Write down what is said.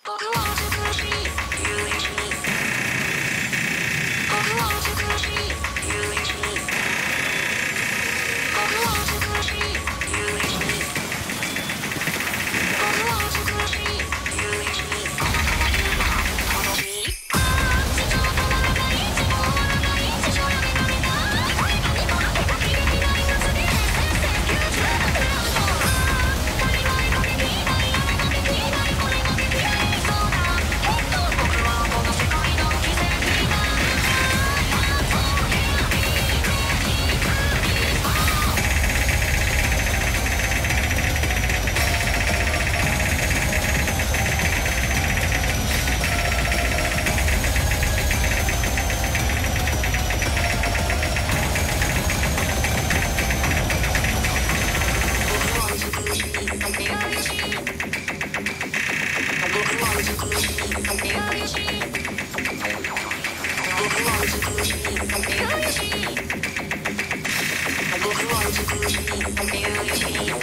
僕は美しい優位主義。僕は美しい優位主義。僕は美しい優位主義。僕は美しい優位主義。あなたが言うな楽しい。地上止まらない地上終わらない地上闇のみがこれが見とられたきれいな命で1990のクラウド。足りないこれにないあれができないこれができないそうだ僕はこの世界の奇跡だ。僕は美しい優位主義。